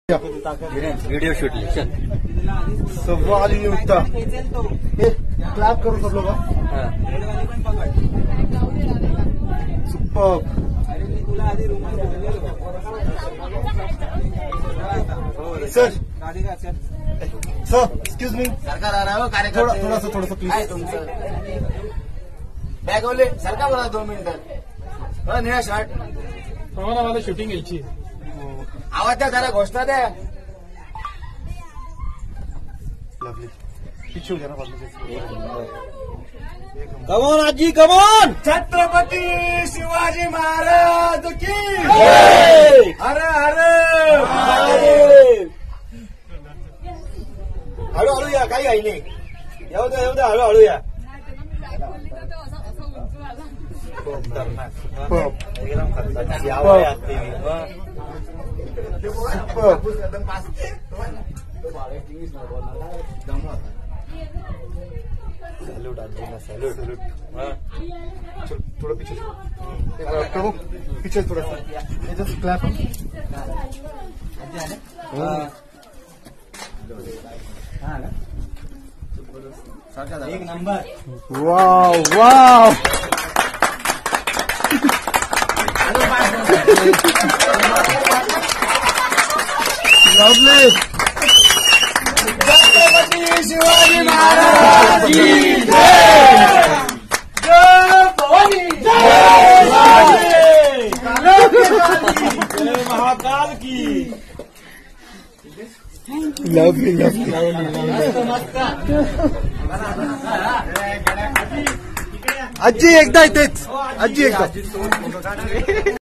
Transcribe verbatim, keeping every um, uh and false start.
Video shoot ले चल। सवाल ही नहीं उठता। क्लैप करो सब लोग। Super. Sir sir excuse me, सरकार आ रहा है वो कार्यक्रम। थोड़ा थोड़ा सा थोड़ा सा प्लीज। बॅग ओले सरकार बोला दोन मिनिटं। निळा शर्ट आम्हाला मला शूटिंग घ्यायची। आवाज द्या जरा, घोषणा द्या। लवली पिछू घ्या ना बाजूला। कमॉन आजी कमॉन। छत्रपती शिवाजी महाराज की हर हर हळूहळू या, काही काही नाही। येऊ द्या येऊ द्या, हळूहळू या। एकदम खतरनाक आवाज आती है। सैल्यूट आजीला, सैल्यूट सैल्यूट। थोड़ा पीछे प्रभु, पीछे थोड़ा सा। Just clap. एक number. Wow wow lovely. Chhatrapati Shivaji Maharaj की जय। जय भवानी, जय जय महाकाल की। Lovely lovely. आजी एकदा इथेच, आजी एकदा।